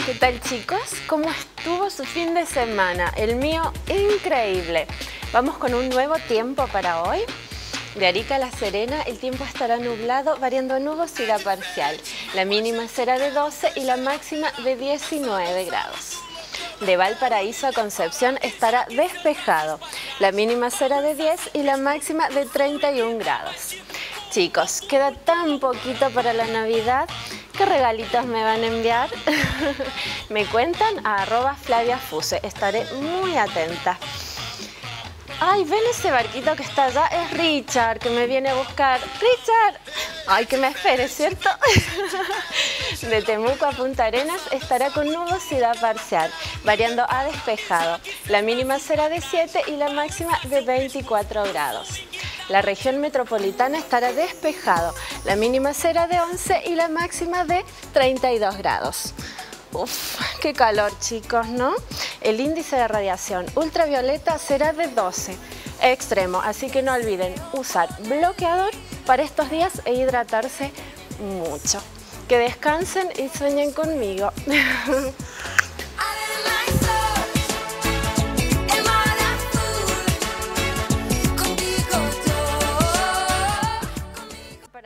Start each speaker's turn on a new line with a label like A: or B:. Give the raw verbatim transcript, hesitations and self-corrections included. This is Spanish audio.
A: ¿Qué tal, chicos? ¿Cómo estuvo su fin de semana? El mío, increíble. Vamos con un nuevo tiempo para hoy. De Arica a La Serena, el tiempo estará nublado, variando a nubosidad parcial. La mínima será de doce y la máxima de diecinueve grados. De Valparaíso a Concepción estará despejado. La mínima será de diez y la máxima de treinta y un grados. Chicos, queda tan poquito para la Navidad. ¿Qué regalitos me van a enviar? Me cuentan a arroba Flavia Fuse. Estaré muy atenta. Ay, ven ese barquito que está allá. Es Richard, que me viene a buscar. ¡Richard! Ay, que me espere, ¿cierto? De Temuco a Punta Arenas estará con nubosidad parcial, variando a despejado. La mínima será de siete y la máxima de veinticuatro grados. La región metropolitana estará despejado. La mínima será de once y la máxima de treinta y dos grados. Uf, qué calor, chicos, ¿no? El índice de radiación ultravioleta será de doce, extremo, así que no olviden usar bloqueador para estos días e hidratarse mucho. Que descansen y sueñen conmigo.